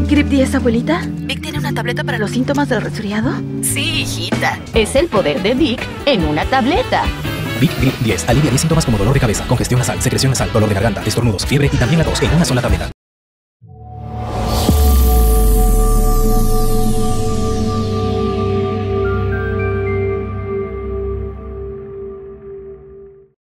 ¿Grip 10, abuelita? ¿Vic tiene una tableta para los síntomas del resfriado? Sí, hijita. Es el poder de Vic en una tableta. Vic Grip 10 alivia 10 síntomas como dolor de cabeza, congestión nasal, secreción nasal, dolor de garganta, estornudos, fiebre y también la tos en una sola tableta.